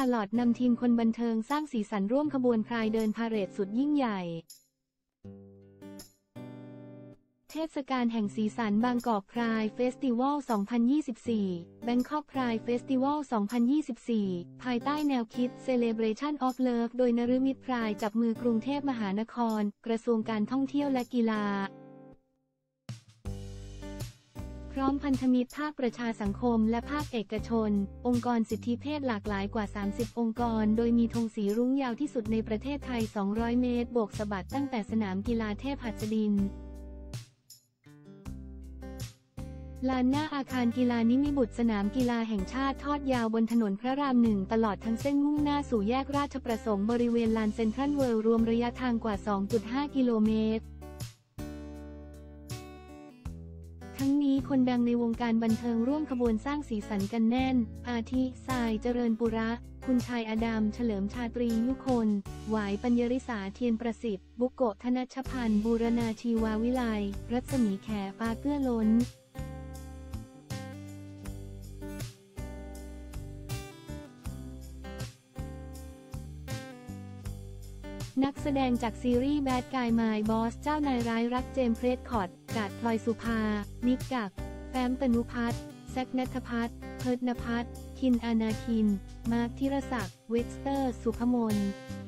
าลอตนำทีมคนบันเทิงสร้างสีสันร่วมขบวนพรายเดินพาเหรดสุดยิ่งใหญ่เทศกาลแห่งสีสันบางกอกพรายเฟสติวัล 2024 Bangkok Pride Festival 2024 ภายใต้แนวคิด Celebration of Love โดยนฤมิตพรายจับมือกรุงเทพมหานครกระทรวงการท่องเที่ยวและกีฬาพร้อมพันธมิตรภาคประชาสังคมและภาคเอกชนองค์กรสิทธิเพศหลากหลายกว่า 30 องค์กรโดยมีธงสีรุ้งยาวที่สุดในประเทศไทย 200 เมตรโบกสะบัดตั้งแต่สนามกีฬาเทพหัสดินลานหน้าอาคารกีฬานิมิบุตรสนามกีฬาแห่งชาติทอดยาวบนถนนพระราม 1ตลอดทั้งเส้นมุ่งหน้าสู่แยกราชประสงค์บริเวณลานเซ็นทรัลเวิลด์รวมระยะทางกว่า 2.5 กิโลเมตรทั้งนี้คนดังในวงการบันเทิงร่วมขบวนสร้างสีสันกันแน่นอาทิทรายเจริญปุระคุณชายอดัมเฉลิมชาตรียุคนหวายปัญญริษาเทียนประสิทธิ์บุโกะธนชพันธ์บูรณาชีวาวิไลรัศมีแขฟ้าเกื้อล้นนักแสดงจากซีรีส์ Bad Guy My Boss เจ้านายร้ายรักเจมส์ เพรสคอตต์กาดพลอยสุภานิกกักแฟ้มตนุพัฒน์แซค ณัฐพัฒน์เพิร์ท ณภัทรคิน อานาคินมาร์ค ธิรศักดิ์เวกสเตอร์ สุภมน